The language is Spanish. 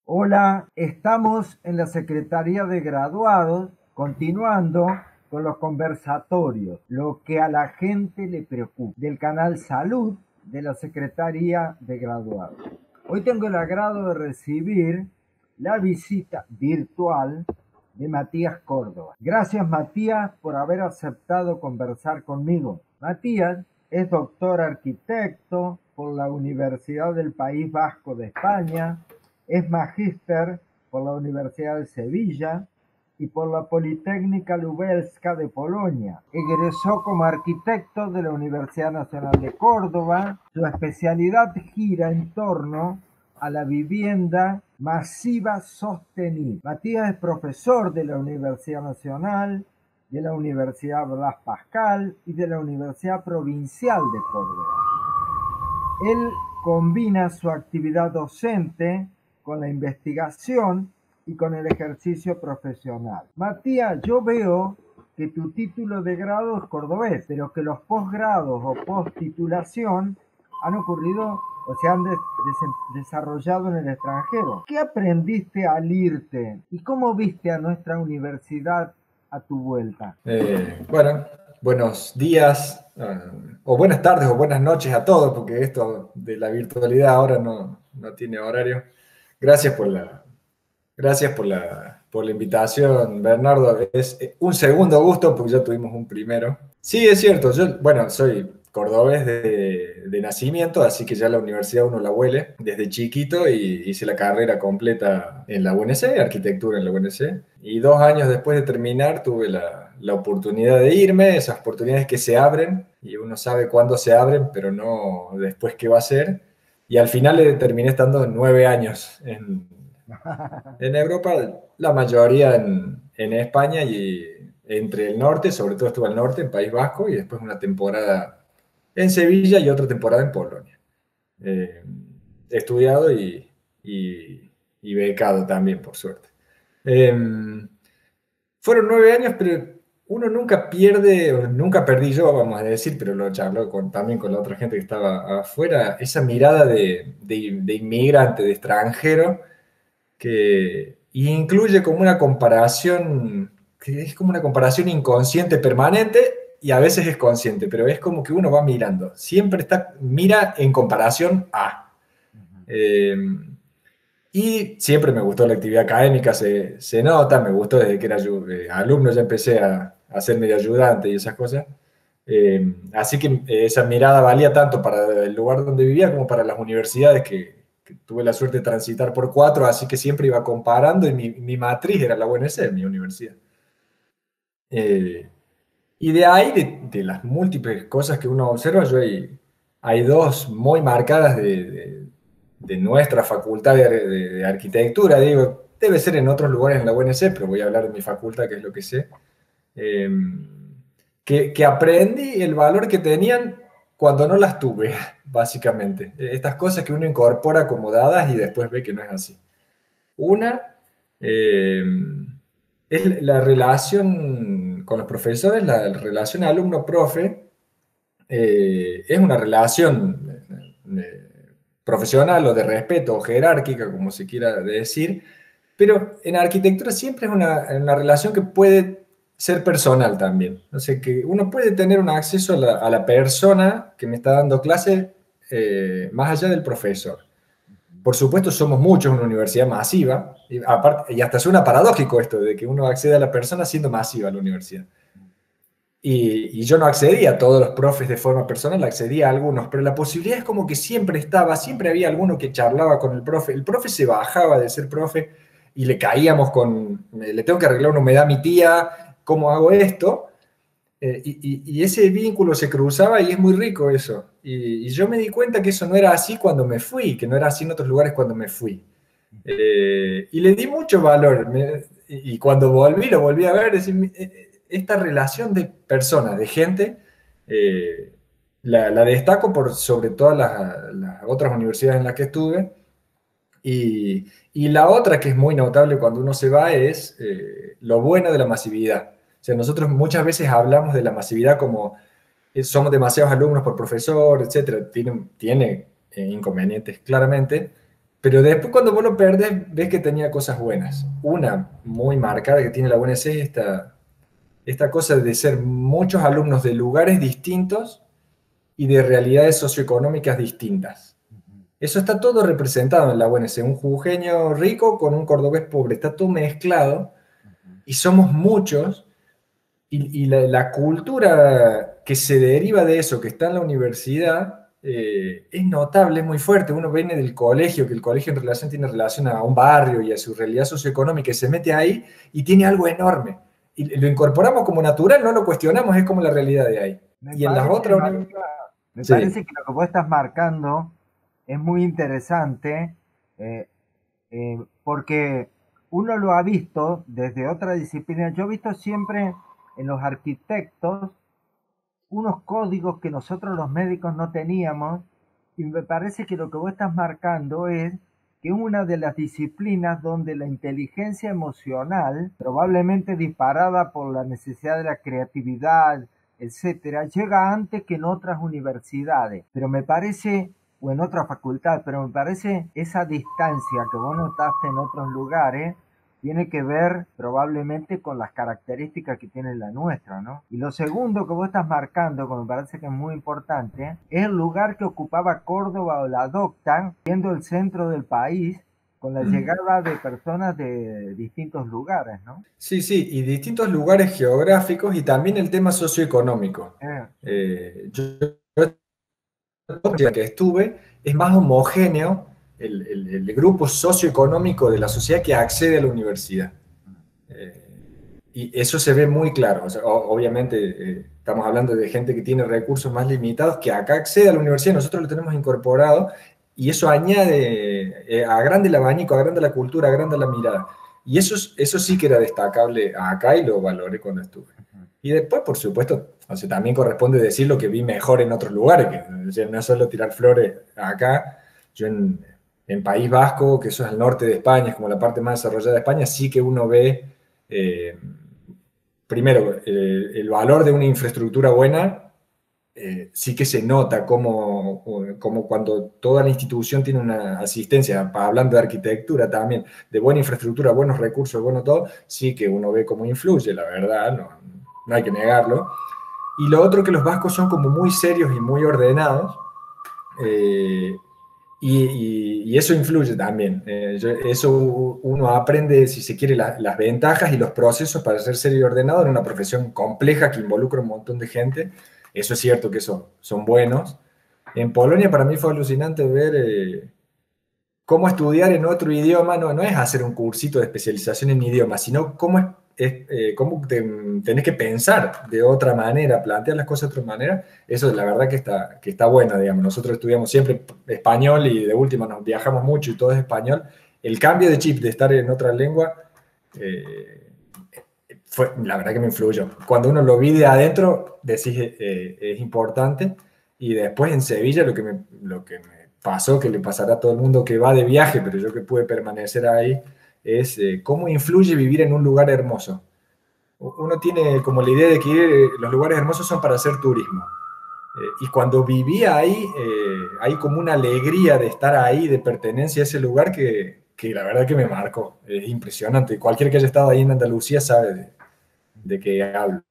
Hola, estamos en la Secretaría de Graduados, continuando con los conversatorios, lo que a la gente le preocupa, del canal Salud de la Secretaría de Graduados. Hoy tengo el agrado de recibir la visita virtual de Matías Córdoba. Gracias, Matías, por haber aceptado conversar conmigo. Matías es doctor arquitecto por la Universidad del País Vasco de España, es magíster por la Universidad de Sevilla y por la Politécnica Lubelska de Polonia. Egresó como arquitecto de la Universidad Nacional de Córdoba. Su especialidad gira en torno a la vivienda masiva sostenible. Matías es profesor de la Universidad Nacional, de la Universidad Blas Pascal y de la Universidad Provincial de Córdoba. Él combina su actividad docente con la investigación y con el ejercicio profesional. Matías, yo veo que tu título de grado es cordobés, pero que los posgrados o postitulación han ocurrido o se han desarrollado en el extranjero. ¿Qué aprendiste al irte y cómo viste a nuestra universidad a tu vuelta? Bueno, buenos días, o buenas tardes o buenas noches a todos, porque esto de la virtualidad ahora no tiene horario. Gracias por la invitación, Bernardo. Es un segundo gusto porque ya tuvimos un primero. Sí, es cierto, yo, bueno, soy cordobés de nacimiento, así que ya la universidad uno la huele desde chiquito y hice la carrera completa en la UNC, arquitectura en la UNC. Y 2 años después de terminar tuve la oportunidad de irme, esas oportunidades que se abren y uno sabe cuándo se abren, pero no después qué va a hacer. Y al final terminé estando 9 años en Europa, la mayoría en España y entre el norte, sobre todo estuve al norte, en País Vasco, y después una temporada en Sevilla y otra temporada en Polonia. He estudiado y becado también, por suerte. Eh, Fueron 9 años, pero uno nunca pierde, o nunca perdí yo, vamos a decir, pero lo charlo también con la otra gente que estaba afuera, esa mirada de inmigrante, de extranjero, que incluye como una comparación, que es como una comparación inconsciente permanente y a veces es consciente, pero es como que uno va mirando, siempre mira en comparación a. Eh, y siempre me gustó la actividad académica, se nota, me gustó desde que era alumno, ya empecé a ser medio ayudante y esas cosas. Así que esa mirada valía tanto para el lugar donde vivía como para las universidades que tuve la suerte de transitar por 4, así que siempre iba comparando y mi matriz era la UNC, mi universidad. Eh, y de ahí, de las múltiples cosas que uno observa, hay dos muy marcadas de nuestra facultad de arquitectura. Digo, debe ser en otros lugares en la UNC, pero voy a hablar de mi facultad, que es lo que sé. Eh, que aprendí el valor que tenían cuando no las tuve, básicamente. Estas cosas que uno incorpora como dadas y después ve que no es así. Una eh, es la relación con los profesores, la relación alumno-profe, es una relación profesional o de respeto o jerárquica, como se quiera decir, pero en arquitectura siempre es una relación que puede ser personal también. O sea, que uno puede tener un acceso a la persona que me está dando clase más allá del profesor. Por supuesto, somos muchos en una universidad masiva, y hasta suena paradójico esto de que uno accede a la persona siendo masiva a la universidad. Y yo no accedía a todos los profes de forma personal, accedía a algunos, pero la posibilidad es como que siempre estaba, siempre había alguno que charlaba con el profe. El profe se bajaba de ser profe y le caíamos le tengo que arreglar una humedad a mi tía, ¿cómo hago esto? Y ese vínculo se cruzaba y es muy rico eso. Y yo me di cuenta que eso no era así cuando me fui, que no era así en otros lugares cuando me fui. Y le di mucho valor. Y cuando volví, lo volví a ver, decir, esta relación de personas, de gente, eh, la destaco por sobre todas las otras universidades en las que estuve. Y la otra que es muy notable cuando uno se va es lo bueno de la masividad. O sea, nosotros muchas veces hablamos de la masividad como somos demasiados alumnos por profesor, etcétera. Tiene inconvenientes, claramente, Pero después cuando vos lo perdés, ves que tenía cosas buenas. Una muy marcada que tiene la UNC es esta cosa de ser muchos alumnos de lugares distintos y de realidades socioeconómicas distintas. Eso está todo representado en la UNC, un jujeño rico con un cordobés pobre, está todo mezclado y somos muchos y la cultura que se deriva de eso, que está en la universidad, es notable, es muy fuerte. Uno viene del colegio, que el colegio en relación tiene relación a un barrio y a su realidad socioeconómica, y se mete ahí y tiene algo enorme. Y lo incorporamos como natural, no lo cuestionamos, es como la realidad de ahí. Me Y en las parece, otras María, me sí, parece que lo que vos estás marcando es muy interesante, eh, porque uno lo ha visto desde otra disciplina. Yo he visto siempre en los arquitectos unos códigos que nosotros los médicos no teníamos, y me parece que lo que vos estás marcando es que es una de las disciplinas donde la inteligencia emocional, probablemente disparada por la necesidad de la creatividad, etcétera, llega antes que en otras universidades. Pero me parece, o en otra facultad, pero me parece esa distancia que vos notaste en otros lugares tiene que ver probablemente con las características que tiene la nuestra, ¿no? Y lo segundo que vos estás marcando, que me parece que es muy importante, es el lugar que ocupaba Córdoba o la adoptan, siendo el centro del país, con la mm, llegada de personas de distintos lugares, ¿no? sí, sí, y distintos lugares geográficos y también el tema socioeconómico. Yo que estuve, es más homogéneo el grupo socioeconómico de la sociedad que accede a la universidad. Eh, y eso se ve muy claro. O sea, obviamente estamos hablando de gente que tiene recursos más limitados, que acá accede a la universidad, nosotros lo tenemos incorporado, y eso añade, agranda el abanico, agranda la cultura, agranda la mirada. Y eso sí que era destacable acá y lo valoré cuando estuve. Y después, por supuesto, o sea, también corresponde decir lo que vi mejor en otros lugares, que o sea, no es solo tirar flores acá. Yo en País Vasco, que eso es el norte de España, es como la parte más desarrollada de España, sí que uno ve, eh, primero, el valor de una infraestructura buena, sí que se nota como cuando toda la institución tiene una asistencia, hablando de arquitectura también, de buena infraestructura, buenos recursos, bueno todo, sí que uno ve cómo influye, la verdad, no hay que negarlo. Y lo otro que los vascos son como muy serios y muy ordenados, eh, y eso influye también. Eso uno aprende, si se quiere, las ventajas y los procesos para ser serio y ordenado en una profesión compleja que involucra un montón de gente. Eso es cierto que son buenos. En Polonia para mí fue alucinante ver cómo estudiar en otro idioma. No es hacer un cursito de especialización en idioma, sino cómo tenés que pensar de otra manera, plantear las cosas de otra manera. Eso la verdad que está bueno, digamos. Nosotros estudiamos siempre español y de última nos viajamos mucho y todo es español. El cambio de chip de estar en otra lengua, eh, la verdad que me influyó. Cuando uno lo vi de adentro, decís, es importante. Y después en Sevilla lo que me pasó, que le pasará a todo el mundo que va de viaje, pero yo que pude permanecer ahí, es cómo influye vivir en un lugar hermoso. Uno tiene como la idea de que los lugares hermosos son para hacer turismo. Y cuando vivía ahí, hay como una alegría de estar ahí, de pertenencia a ese lugar que la verdad que me marcó. Es impresionante. Cualquier que haya estado ahí en Andalucía sabe de qué hablo.